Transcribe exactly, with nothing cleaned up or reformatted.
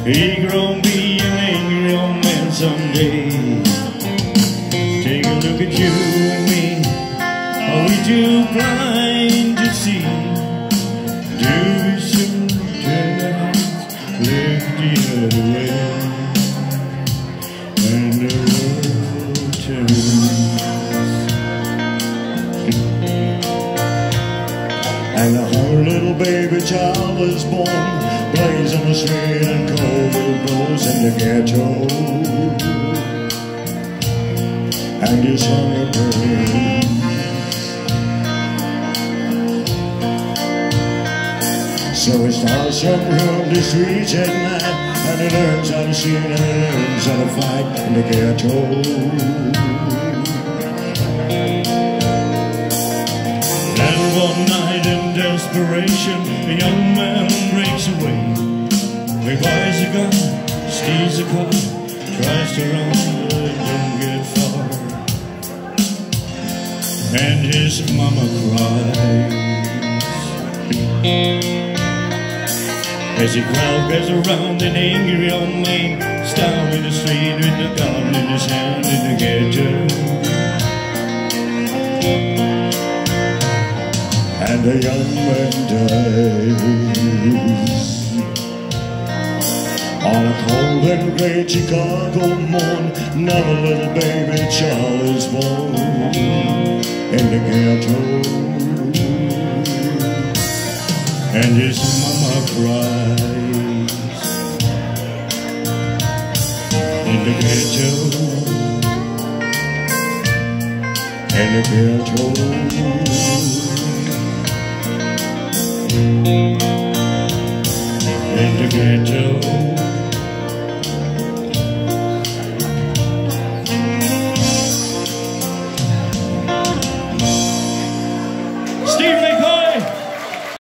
He grown be an angry old man someday. Take a look at you and me. Are we too blind to see? Do we soon turn our hearts, look the other way, and the world turns? And a whole little baby child was born, blazing the street and cold wind blows in the ghetto, and his hunger burns. So he starts up around the streets at night, and he learns how to sing and he learns how to fight in the ghetto. And one night in desperation, the young man breaks away. He buys a gun, steals a car, tries to run, but don't get far. And his mama cries as he crowds around an angry old man, starving the street with the gun in his hand in the ghetto. And the young man dies on a cold and gray Chicago morn. Now a little baby child is born in the ghetto, and his mama cries in the ghetto, in the ghetto, in the ghetto.